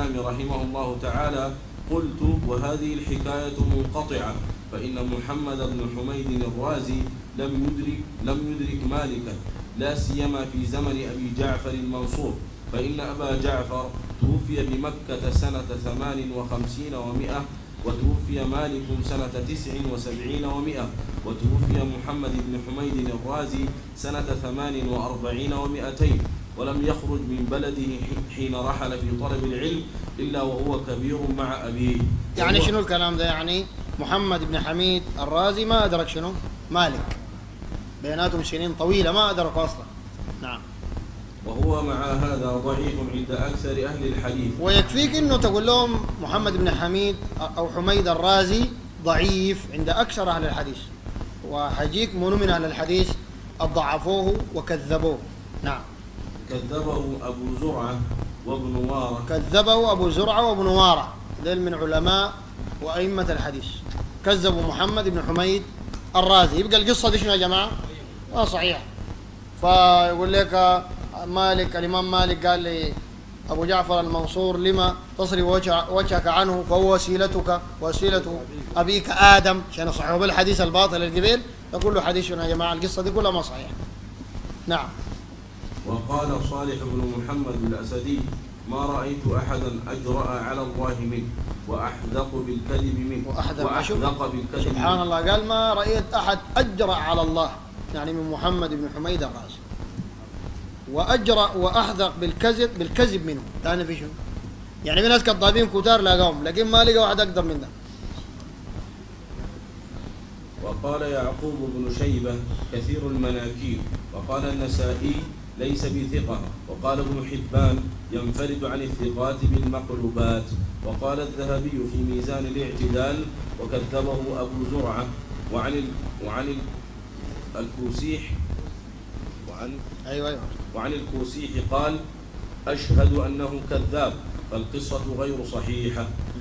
الإسلام رحمه الله تعالى: قلت: وهذه الحكاية منقطعة، فإن محمد بن حميد الرازي لم يدرك مالكا، لا سيما في زمن أبي جعفر المنصور، فإن أبا جعفر توفي بمكة سنة 58 و100، وتوفي مالك سنة 79 و100، وتوفي محمد بن حميد الرازي سنة 48 و200، ولم يخرج من بلده حين رحل في طلب العلم إلا وهو كبير مع أبيه. يعني شنو الكلام ده؟ يعني محمد بن حميد الرازي ما أدرك شنو؟ مالك، بيناتهم سنين طويلة ما أدرك أصلا. نعم. وهو مع هذا ضعيف عند أكثر أهل الحديث. ويكفيك إنه تقول لهم محمد بن حميد أو حميد الرازي ضعيف عند أكثر أهل الحديث، وحجيك منو من أهل الحديث ضعفوه وكذبوه. نعم. كذبه أبو زرعة وابن وارة. كذبه أبو زرعة وابن وارة، ذل من علماء وأئمة الحديث، كذبوا محمد بن حميد الرازي. يبقى القصة دي شنو يا جماعة؟ ما صحيح. فيقول لك مالك، الإمام مالك قال لي أبو جعفر المنصور: لما تصرف وجهك عنه فهو وسيلتك وسيلة أبيك آدم، عشان يصححوا بالحديث الباطل القبيل. يقول له حديث شنو يا جماعة؟ القصة دي كلها ما صحيح. نعم. وقال صالح بن محمد الأسدي: ما رأيت أحدا أجرأ على الله منه وأحذق بالكذب منه وأحذق بالكذب. سبحان الله، قال ما رأيت أحد أجرأ على الله، يعني من محمد بن حميد الرازي، وأجرأ وأحذق بالكذب منه. ثاني في شنو؟ يعني في ناس كذابين كتار لاقاهم، لكن ما لقى واحد أقدر من ده. وقال يعقوب بن شيبة: كثير المناكير. وقال النسائي: ليس بثقة. وقال ابن حبان: ينفرد عن الثقات بالمقلوبات. وقال الذهبي في ميزان الاعتدال: وكذبه أبو زرعة. وعن الكوسيح وعن الكوسيح قال: أشهد أنه كذاب، فالقصة غير صحيحة.